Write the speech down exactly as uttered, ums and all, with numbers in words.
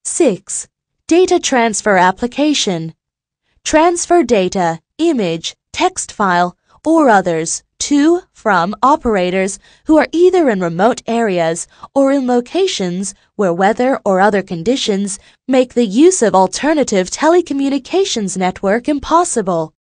six. Data transfer application. Transfer data, image, text file, or others to, from operators who are either in remote areas or in locations where weather or other conditions make the use of alternative telecommunications network impossible.